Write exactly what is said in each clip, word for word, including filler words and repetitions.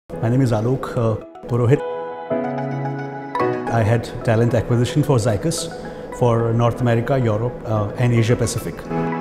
My name is Aalok uh, Purohit. I had talent acquisition for Zycus for North America, Europe uh, and Asia Pacific.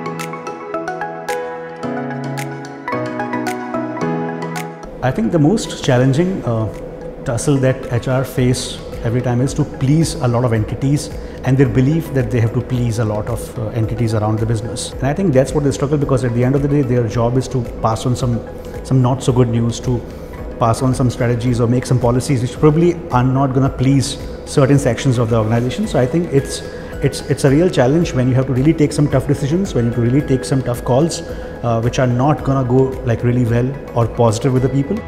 I think the most challenging uh, tussle that H R face every time is to please a lot of entities and their belief that they have to please a lot of uh, entities around the business. And I think that's what they struggle, because at the end of the day their job is to pass on some, some not so good news, to pass on some strategies or make some policies which probably are not going to please certain sections of the organization. So I think it's it's it's a real challenge when you have to really take some tough decisions, when you have to really take some tough calls uh, which are not going to go like really well or positive with the people.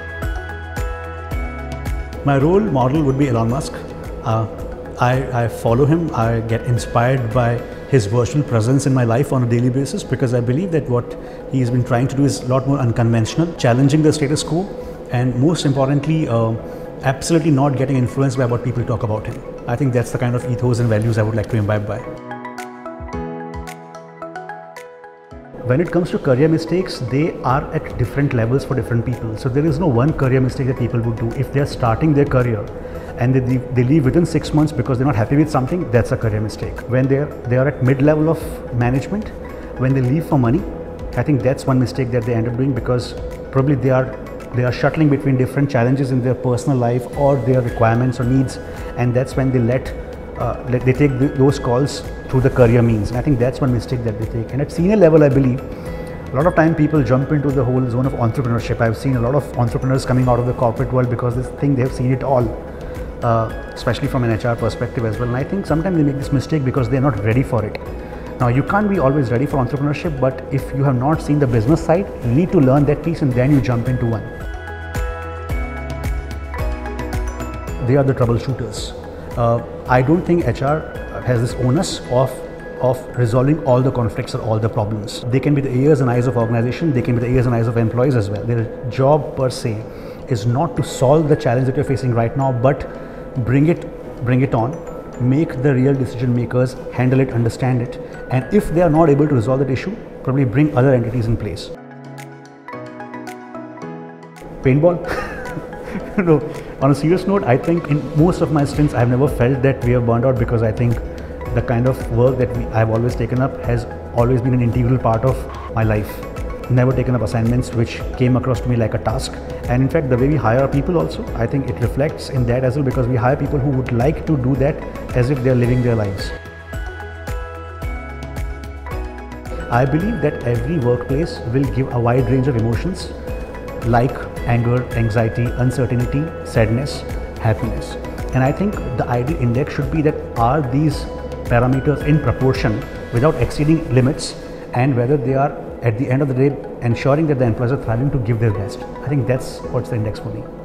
My role model would be Elon Musk. Uh, I, I follow him. I get inspired by his virtual presence in my life on a daily basis, because I believe that what he's been trying to do is a lot more unconventional, challenging the status quo, and most importantly, uh, absolutely not getting influenced by what people talk about him. I think that's the kind of ethos and values I would like to imbibe by. When it comes to career mistakes, they are at different levels for different people. So there is no one career mistake that people would do. If they are starting their career and they leave, they leave within six months because they're not happy with something, that's a career mistake. When they're, they are at mid-level of management, when they leave for money, I think that's one mistake that they end up doing, because probably they are they are shuttling between different challenges in their personal life or their requirements or needs, and that's when they let, uh, let they take the, those calls through the career means. And I think that's one mistake that they take. And at senior level, I believe a lot of time people jump into the whole zone of entrepreneurship. I've seen a lot of entrepreneurs coming out of the corporate world because they think they have seen it all, uh, especially from an H R perspective as well. And I think sometimes they make this mistake because they're not ready for it. Now, you can't be always ready for entrepreneurship, but if you have not seen the business side, you need to learn that piece and then you jump into one. They are the troubleshooters. Uh, I don't think H R has this onus of, of resolving all the conflicts or all the problems. They can be the ears and eyes of organization, they can be the ears and eyes of employees as well. Their job per se is not to solve the challenge that you're facing right now, but bring it, bring it on, make the real decision makers handle it, understand it, and if they are not able to resolve that issue, probably bring other entities in place. Paintball? No, on a serious note, I think in most of my stints, I've never felt that we have burned out, because I think the kind of work that we, I've always taken up has always been an integral part of my life. Never taken up assignments which came across to me like a task. And in fact, the way we hire people also, I think it reflects in that as well, because we hire people who would like to do that as if they're living their lives. I believe that every workplace will give a wide range of emotions like anger, anxiety, uncertainty, sadness, happiness. And I think the ideal index should be that are these parameters in proportion without exceeding limits, and whether they are at the end of the day ensuring that the employees are thriving to give their best. I think that's what's the index for me.